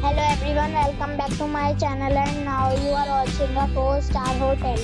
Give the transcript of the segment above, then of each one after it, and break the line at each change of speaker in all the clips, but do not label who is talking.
Hello everyone, welcome back to my channel and now you are watching a 4-star hotel.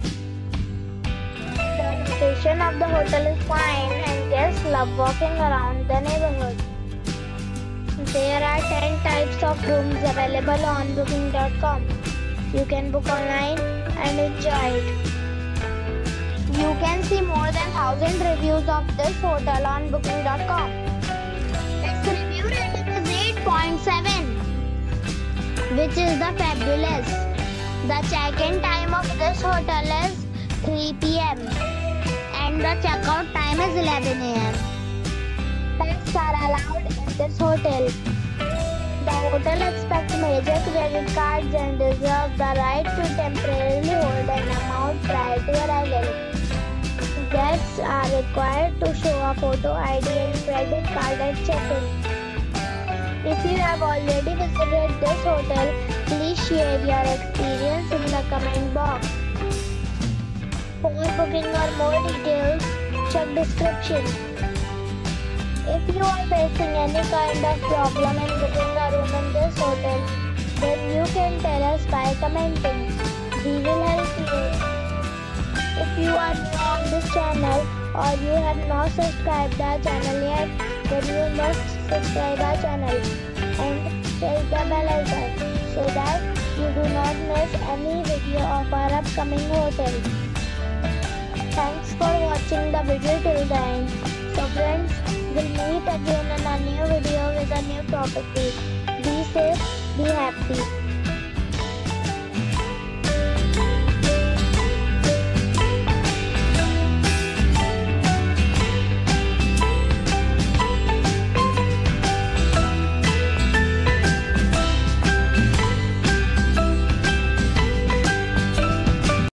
The location of the hotel is fine and guests love walking around the neighborhood. There are 10 types of rooms available on booking.com. You can book online and enjoy it. You can see more than 1000 reviews of this hotel on booking.com. Its review rating is 8.7. which is the fabulous. The check-in time of this hotel is 3 p.m. and the check-out time is 11 a.m. Pets are allowed in this hotel. The hotel accepts major credit cards and reserves the right to temporarily hold an amount prior to arrival. Guests are required to show a photo ID and credit card at check-in. If you have already visited this hotel, please share your experience in the comment box. For booking or more details, check description. If you are facing any kind of problem in booking a room in this hotel, then you can tell us by commenting. We will help you. If you are new on this channel or you have not subscribed our channel yet, then you must subscribe our channel and press the bell icon so that you do not miss any video of our upcoming hotel. Thanks for watching the video till the end. So friends, we'll meet again in a new video with a new property. Be safe, be happy.